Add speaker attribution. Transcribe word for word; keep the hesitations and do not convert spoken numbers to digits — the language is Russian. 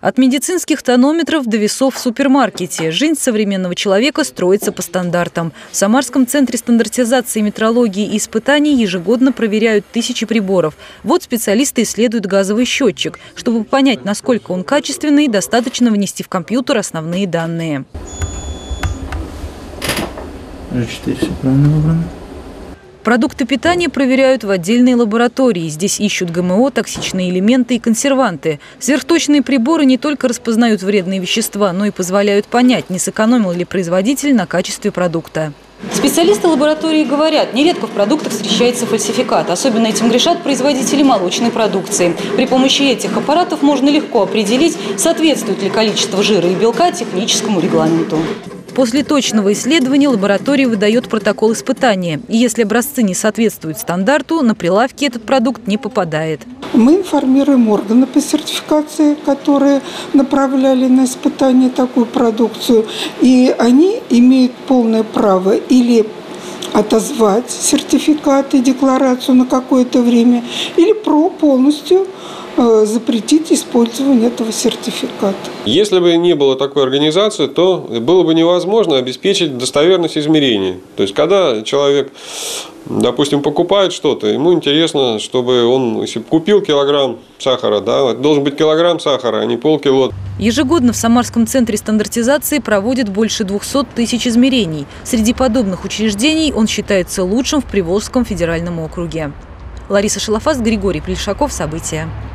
Speaker 1: От медицинских тонометров до весов в супермаркете. Жизнь современного человека строится по стандартам. В Самарском центре стандартизации метрологии и испытаний ежегодно проверяют тысячи приборов. Вот специалисты исследуют газовый счетчик. Чтобы понять, насколько он качественный, достаточно внести в компьютер основные данные.
Speaker 2: джи четыре, все правильно выбрано.
Speaker 1: Продукты питания проверяют в отдельной лаборатории. Здесь ищут ГМО, токсичные элементы и консерванты. Сверхточные приборы не только распознают вредные вещества, но и позволяют понять, не сэкономил ли производитель на качестве продукта. Специалисты лаборатории говорят, нередко в продуктах встречается фальсификат. Особенно этим грешат производители молочной продукции. При помощи этих аппаратов можно легко определить, соответствует ли количество жира и белка техническому регламенту. После точного исследования лаборатория выдает протокол испытания. И если образцы не соответствуют стандарту, на прилавке этот продукт не попадает.
Speaker 3: Мы информируем органы по сертификации, которые направляли на испытание такую продукцию. И они имеют полное право или отозвать сертификат и декларацию на какое-то время, или про полностью запретить использование этого сертификата.
Speaker 4: Если бы не было такой организации, то было бы невозможно обеспечить достоверность измерений. То есть, когда человек, допустим, покупает что-то, ему интересно, чтобы он, если купил килограмм сахара, да, должен быть килограмм сахара, а не полкило.
Speaker 1: Ежегодно в Самарском центре стандартизации проводят больше двухсот тысяч измерений. Среди подобных учреждений он считается лучшим в Приволжском федеральном округе. Лариса Шалафас, Григорий Плешаков. События.